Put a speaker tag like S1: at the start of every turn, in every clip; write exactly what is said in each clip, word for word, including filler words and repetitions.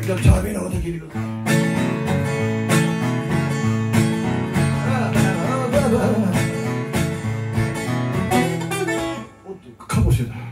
S1: じゃあ旅の歌聞いてください。おっとかもしれない。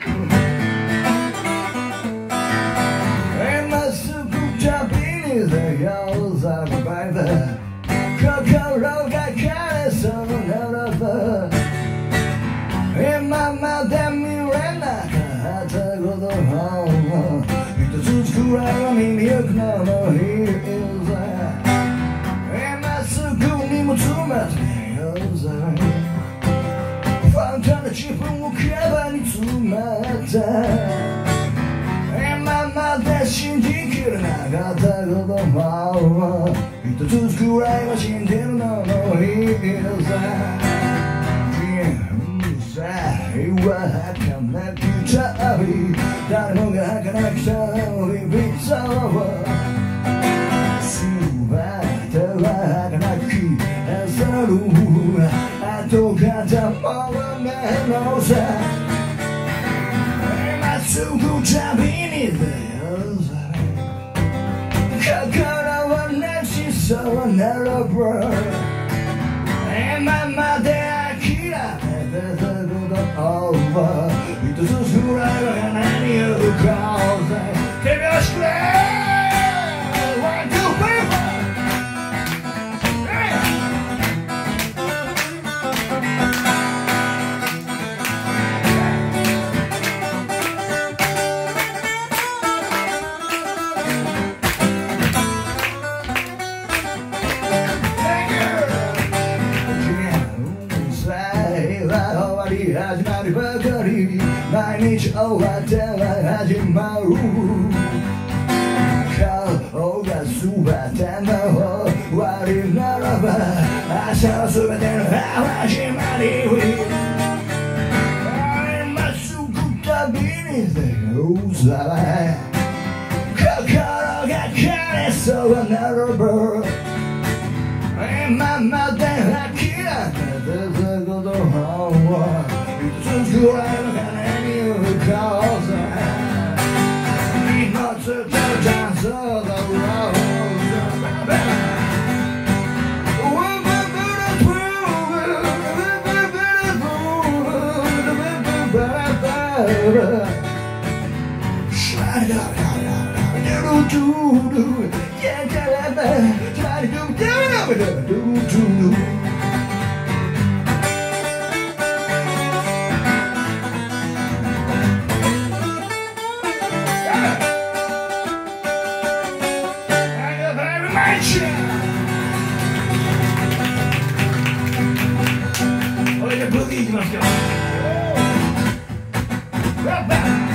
S1: 今すぐ旅に出ようざバイバイ、心が枯れそうならば今まで見れなかったことを一つくらいは見に行くのもいいぜ。今すぐにも詰めてようぜ。ファンタな自分をカバに詰めて今まで信じきれなかったことも一つくらいは信じるのもいいぜ。は儚き旅、誰もが儚き旅人は全ては儚き朝る後方も目のさ今すぐ旅に出ようぜ。心はなしそうならば今まで諦めてた一つぐらいは何言うか手拍子くれ One, two, three, four 始まりばかり毎日終わっては始まる顔が全ての終わりならば明日は全ての始まり今すぐ旅に出ようぜ。心が枯れそうならば今まで諦めてたことを一つくらいの金に言うかぜ。命とチャンスだろうこれでブギーいきますよ。